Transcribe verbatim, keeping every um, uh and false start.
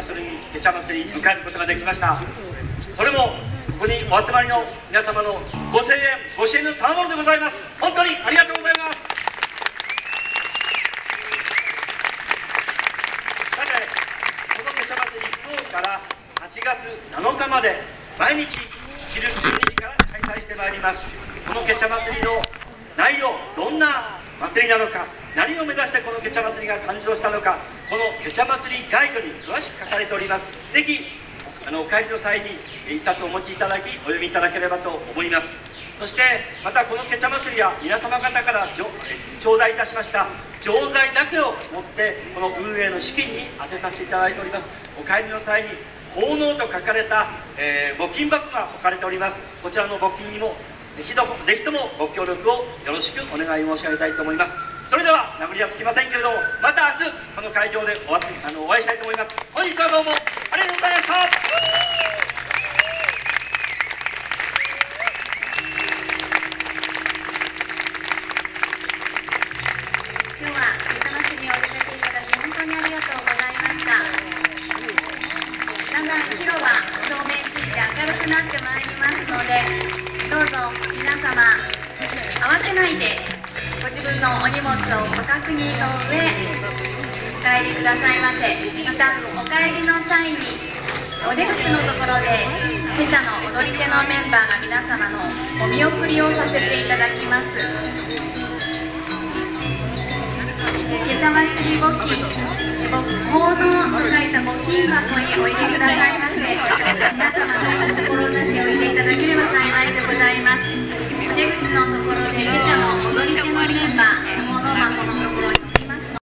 所にケチャ祭り迎えることができました。それもここにお集まりの皆様のご声援ご支援の賜物でございます。本当にありがとうございます。さて、このケチャ祭り、今日からはちがつなのかまで毎日昼じゅうにじから開催してまいります。このケチャ祭りの内容、どんな祭りなのか、何を目指してこのケチャ祭りが誕生したのか、このケチャ祭りガイドに詳しく書かれております。ぜひあのお帰りの際に一冊お持ちいただきお読みいただければと思います。そしてまたこのケチャ祭りは皆様方から頂戴いたしました錠剤だけを持ってこの運営の資金に充てさせていただいております。お帰りの際に奉納と書かれた、えー、募金箱が置かれております。こちらの募金にもぜひともぜひともご協力をよろしくお願い申し上げたいと思います。それでは名残はつきませんけれども、また明日この会場でお集あのお会いしたいと思います。本日はどうもありがとうございました。 今日はケチャ祭りを出ていただき本当にありがとうございました。だんだん広場照明ついて明るくなってまいりますので、どうぞ皆様慌てないでご自分のお荷物をご確認の上お帰りくださいませ。またお帰りの際にお出口のところでケチャの踊り手のメンバーが皆様のお見送りをさせていただきます。ケチャ祭り募金、奉納と書いた募金箱にお入れくださいませ。皆様の志を入れていただければ幸いでございます。お出口のところで